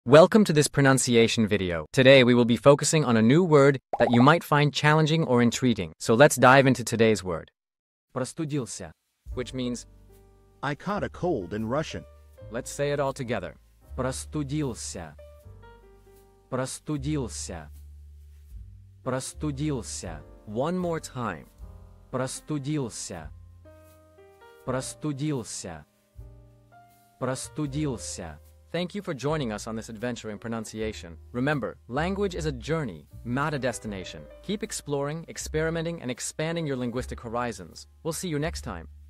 Welcome to this pronunciation video. Today we will be focusing on a new word that you might find challenging or intriguing. So let's dive into today's word. Простудился, which means I caught a cold in Russian. let's say it all together. Простудился. Простудился. Простудился. One more time. Простудился. Простудился. Простудился. Thank you for joining us on this adventure in pronunciation. Remember, language is a journey, not a destination. Keep exploring, experimenting, and expanding your linguistic horizons. We'll see you next time.